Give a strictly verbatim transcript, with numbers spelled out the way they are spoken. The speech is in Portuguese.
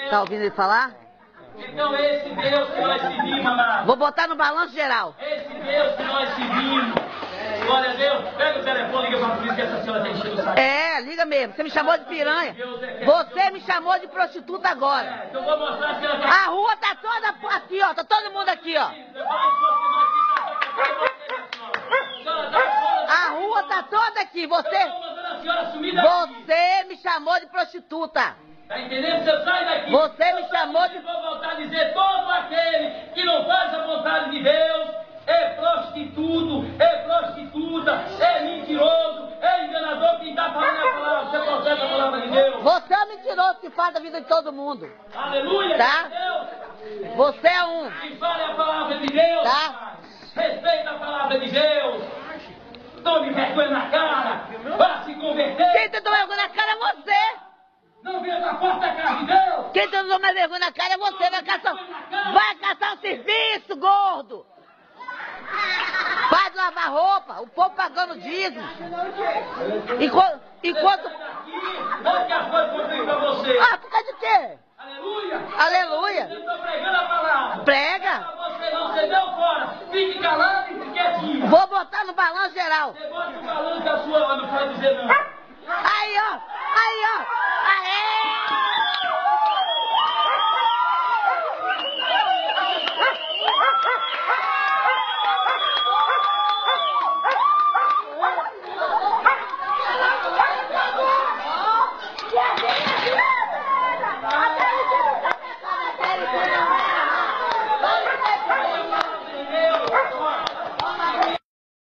Tá ouvindo ele falar? Então esse Deus que nós seguimos, amado. Vou botar no balanço geral. Esse Deus que nós seguimos. Glória a Deus. Pega o telefone e liga para a polícia que essa senhora tem enchido o saco. É, liga mesmo. Você me chamou de piranha. Você me chamou de prostituta agora. É, então eu vou mostrar que ela tá... A rua tá toda aqui, ó. Tá todo mundo aqui, ó. A rua tá toda aqui. Você... Você me chamou de prostituta. Tá entendendo? Você sai daqui. Você me chamou de... Vou voltar a dizer, todo aquele que não faz a vontade de Deus é prostituto, é prostituta, é mentiroso, é enganador. Quem está falando a palavra, você profeta a palavra de Deus. Você é mentiroso que faz a vida de todo mundo. Aleluia, Tá? Deus. Você é um. Quem fala a palavra de Deus, Tá? respeita a palavra de Deus. Tome vergonha na cara, vá se converter. Quem te toma vergonha na cara é você. Não venha da porta da casa de Deus. Quem te toma vergonha na cara é você. Vai caçar, vai caçar um serviço, gordo. Vai lavar roupa, o povo pagando dízimo. Enquanto... enquanto... Olha que as coisas vão vir pra você. Ah, por causa de quê? Aleluia. Aleluia. Eu estou pregando a palavra. Prega. Pra você não, você deu fora. Fique calado e fique quietinho. Vou botar no balanço geral. Você bota o balanço da sua,